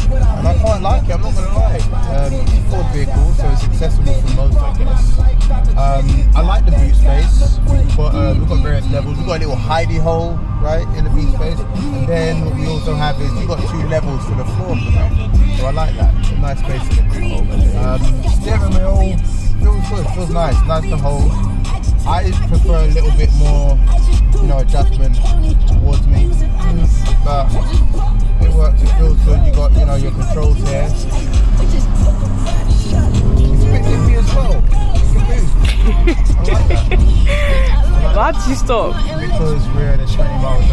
and I quite like it, I'm not going to lie. It's a Ford vehicle, so it's accessible for most, I guess. I like the boot space. We've got various levels. We've got a little hidey hole, right, in the boot space. And then what we also have is you've got 2 levels to the floor of the boot. So I like that. It's a nice space in the boot. Steering wheel feels good, feels nice to hold. I prefer a little bit more, you know, adjustment towards me, but it works, it feels good. You got, you know, your controls here. It's a bit nippy as well. I like that. Why did you stop? Because we're at 20 miles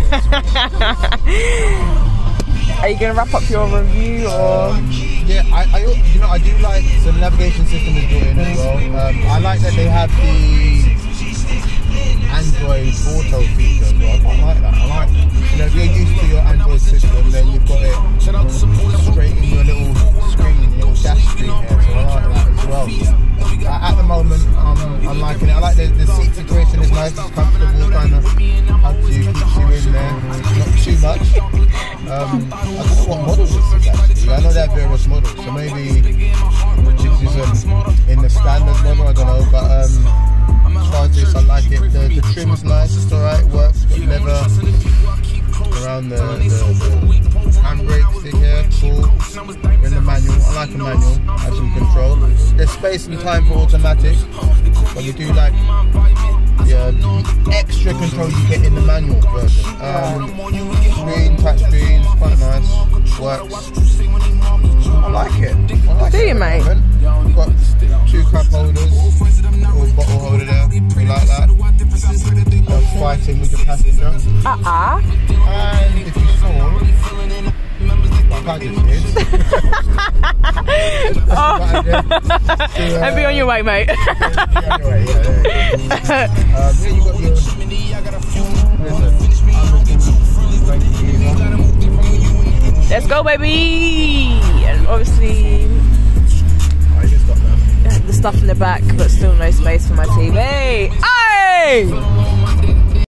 over. Are you going to wrap up your review or? Yeah, I do like the navigation system is built in as well. I like that they have the Android Auto feature as well. I like that. I like, you know, if you're used to your Android system, then you've got it straight in your little screen, little dash screen here. So I like that as well. At the moment, I'm liking it. I like the seat situation is nice, it's comfortable, kind of helps you, keeps you in there, not too much. I don't know what model this is actually. I know they have various models, so maybe this is in the standard model, I don't know, but as far as this, I like it. The trim is nice, it's alright, works, got leather around the handbrake stick here, cool. We're in the manual, I like a manual, has some control. There's space and time for automatic, but we do like the extra control you get in the manual version. Screen, touch screen, it's quite nice, works. I like it. Do you, mate? We've got 2 cup holders, little bottle holder there, we like that. Fighting with the passenger. And if you saw, like I just did. And be on your way, mate. Be on your way, yeah, you got your... Let's go, baby! And obviously, I just got that. the stuff in the back, but still no space for my TV. Hey!